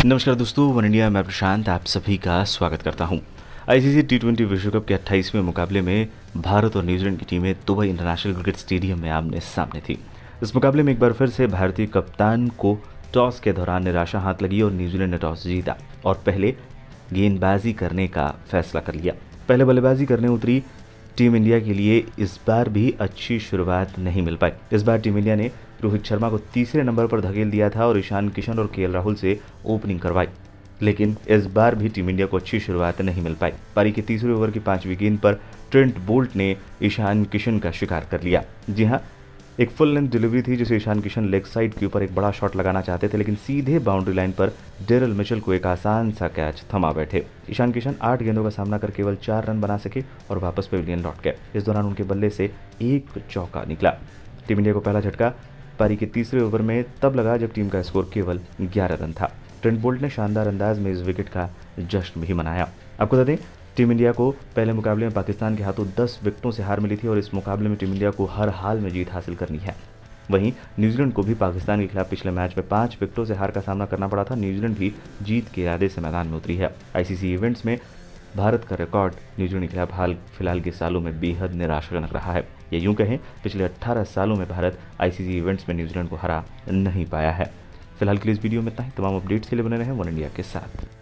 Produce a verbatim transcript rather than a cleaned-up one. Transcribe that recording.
नमस्कार दोस्तों, one India में प्रशांत आप सभी का स्वागत करता हूं। आईसीसी टी ट्वेंटी विश्व कप के अट्ठाईसवें मुकाबले में भारत और न्यूजीलैंड की टीमें दुबई इंटरनेशनल क्रिकेट स्टेडियम में आमने सामने थी। इस मुकाबले में एक बार फिर से भारतीय कप्तान को टॉस के दौरान निराशा हाथ लगी और न्यूजीलैंड ने टॉस जीता और पहले गेंदबाजी करने का फैसला कर लिया। पहले बल्लेबाजी करने उतरी टीम इंडिया के लिए इस बार भी अच्छी शुरुआत नहीं मिल पाई। इस बार टीम इंडिया ने रोहित शर्मा को तीसरे नंबर पर धकेल दिया था और ईशान किशन और केएल राहुल से ओपनिंग करवाई, लेकिन इस बार भी टीम इंडिया को अच्छी शुरुआत नहीं मिल पाई। पारी के तीसरे ओवर की पांचवीं गेंद पर ट्रेंट बोल्ट ने ईशान किशन का शिकार कर लिया। जी हाँ, एक फुल लेंथ डिलीवरी थी जिसे ईशान किशन लेग साइड के ऊपर एक बड़ा शॉट लगाना चाहते थे, लेकिन सीधे बाउंड्री लाइन पर डेरिल मिचेल को एक आसान सा कैच थमा बैठे। ईशान किशन आठ गेंदों का सामना कर केवल चार रन बना सके और वापस पेविलियन लौट गए। इस दौरान उनके बल्ले से एक चौका निकला। टीम इंडिया को पहला झटका पारी के तीसरे ओवर में तब लगा जब टीम का स्कोर केवल ग्यारह रन था। ट्रेंट बोल्ट ने शानदार अंदाज में इस विकेट का जश्न भी मनाया। आपको बता दें, टीम इंडिया को पहले मुकाबले में पाकिस्तान के हाथों दस विकेटों से हार मिली थी और इस मुकाबले में टीम इंडिया को हर हाल में जीत हासिल करनी है। वहीं न्यूजीलैंड को भी पाकिस्तान के खिलाफ पिछले मैच में पांच विकेटों से हार का सामना करना पड़ा था। न्यूजीलैंड भी जीत के इरादे से मैदान में उतरी है। आईसीसी इवेंट्स में भारत का रिकॉर्ड न्यूजीलैंड के खिलाफ हाल फिलहाल के सालों में बेहद निराशाजनक रहा है। ये यूं कहें, पिछले अठारह सालों में भारत आईसीसी इवेंट्स में न्यूजीलैंड को हरा नहीं पाया है। फिलहाल के लिए इस वीडियो में इतना ही। तमाम अपडेट्स के लिए बने रहें वन इंडिया के साथ।